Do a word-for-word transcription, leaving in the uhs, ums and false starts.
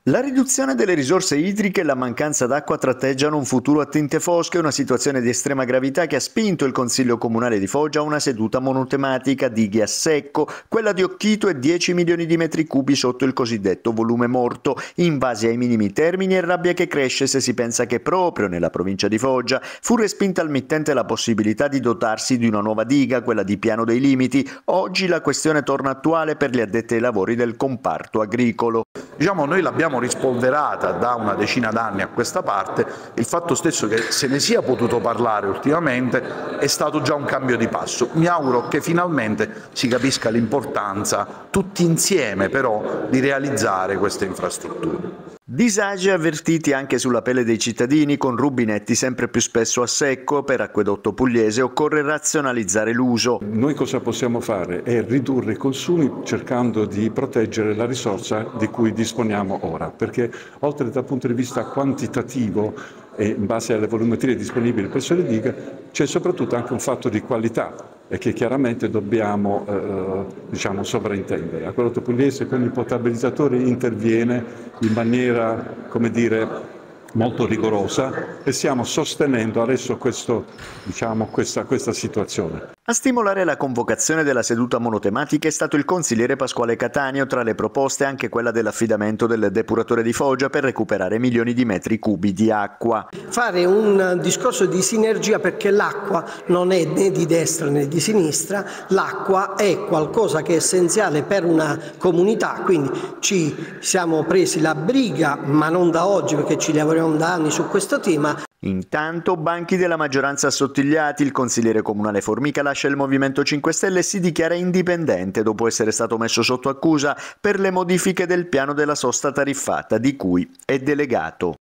La riduzione delle risorse idriche e la mancanza d'acqua tratteggiano un futuro a tinte fosche, una situazione di estrema gravità che ha spinto il Consiglio Comunale di Foggia a una seduta monotematica, dighe a secco, quella di Occhito e dieci milioni di metri cubi sotto il cosiddetto volume morto, invasi ai minimi termini e rabbia che cresce se si pensa che proprio nella provincia di Foggia fu respinta al mittente la possibilità di dotarsi di una nuova diga, quella di Piano dei Limiti. Oggi la questione torna attuale per gli addetti ai lavori del comparto agricolo. Diciamo, noi l'abbiamo rispolverata da una decina d'anni a questa parte, il fatto stesso che se ne sia potuto parlare ultimamente è stato già un cambio di passo. Mi auguro che finalmente si capisca l'importanza, tutti insieme però, di realizzare queste infrastrutture. Disagi avvertiti anche sulla pelle dei cittadini, con rubinetti sempre più spesso a secco. Per Acquedotto Pugliese occorre razionalizzare l'uso. Noi cosa possiamo fare? È ridurre i consumi cercando di proteggere la risorsa di cui disponiamo ora, perché oltre dal punto di vista quantitativo e in base alle volumetrie disponibili presso le dighe c'è soprattutto anche un fatto di qualità e che chiaramente dobbiamo eh, diciamo, sovraintendere. Acquedotto Pugliese con i potabilizzatori interviene in maniera, come dire, molto rigorosa e stiamo sostenendo adesso questo, diciamo, questa, questa situazione. A stimolare la convocazione della seduta monotematica è stato il consigliere Pasquale Cattaneo, tra le proposte anche quella dell'affidamento del depuratore di Foggia per recuperare milioni di metri cubi di acqua. Fare un discorso di sinergia, perché l'acqua non è né di destra né di sinistra, l'acqua è qualcosa che è essenziale per una comunità, quindi ci siamo presi la briga, ma non da oggi perché ci lavoriamo da anni su questo tema. Intanto, banchi della maggioranza assottigliati, il consigliere comunale Formica lascia il Movimento cinque Stelle e si dichiara indipendente dopo essere stato messo sotto accusa per le modifiche del piano della sosta tariffata di cui è delegato.